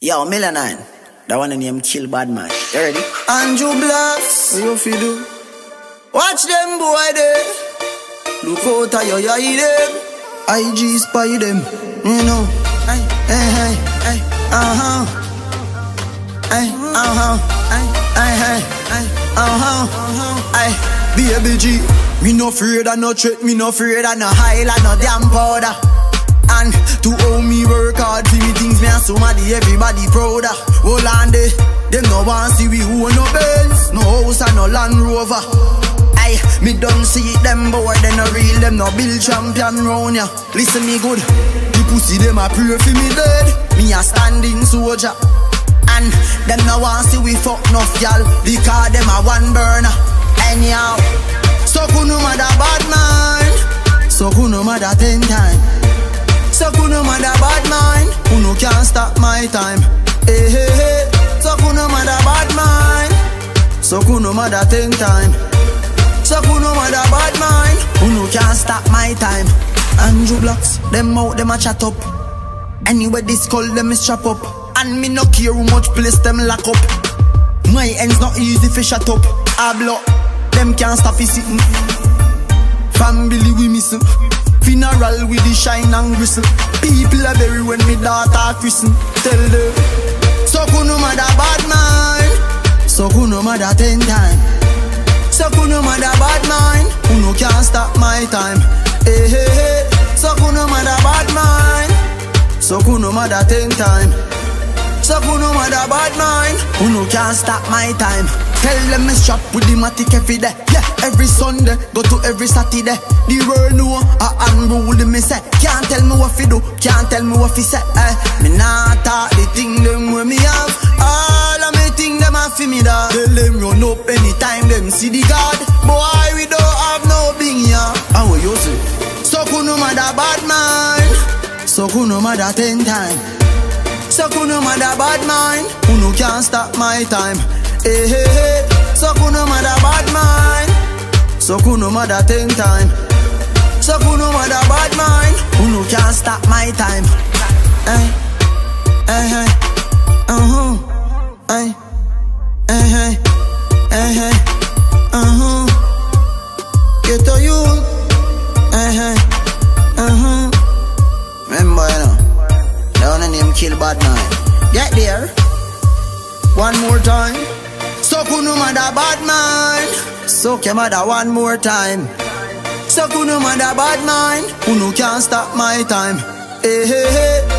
Yo, Melanine. That one name kill Badmind. You ready? Anju Blaxx, what you feel do? Watch them boy there. Look out at your eye them. IG spy them. You know. Hey, hey, hey, hey. Hey, hey, hey, hey. Baby G, me no afraid of no threat, me no afraid of no highlight, no damn powder. And to how me work hard for me things, me and somebody, everybody prouder. Hold on there, them no want see we own no Benz, no house and no Land Rover. Aye, me don't see them boy, they no real, them no build champion round ya. Listen me good, the pussy them a pray for me dead, me a standing soldier. And them no want see we fuck enough y'all, because them a one burner. Anyhow, so kuno mother Badmind, so kuno mother 10 times. So kuno mother Badmind, kuno can't stop my time. Hey, hey, hey. So kuno mother Badmind, so kuno mother 10 times. So kuno mother Badmind, kuno can't stop my time. Anju Blaxx, them out, them a chat up. Anyway this call them is chop up. And me no care how much place them lock up. My ends not easy fi shut up. I block, them can't stop it sitting. Family we missing. Funeral with the shine and whistle. People are bury when me daughter christen. Tell them, so kuno mother Badmind, so kuno mother 10 times. So kuno mother Badmind, kuno can't stop my time. Hey, hey, hey. So kuno mother Badmind, so kuno mother 10 times. So kuno mother Badmind, kuno can't stop my time. Tell them me strap with the matic every day. Yeah, every Sunday, go to every Saturday. The world know I unrule me say. Can't tell me what fi do, can't tell me what fi say. Me nah talk the thing them where me have. All of me thing them a fi me da. Tell them run up anytime them see the God. Boy we don't have no bing ya. And what you say? So kuno mother Badmind, so kuno mother 10 times. So kuno mother Badmind, kuno can't stop my time. Hey, hey, hey. So kuno mother Badmind, so kuno mother 10 times. So kuno mother Badmind, kuno can't stop my time. Hey, hey, hey, hey, hey, hey, hey, hey, get to you, hey, hey, remember you know, down the name kill Badmind. Get there, one more time. So kuno mother Badmind, so ke mother one more time. So kuno mother Badmind, kuno can't stop my time. Hey, hey, hey.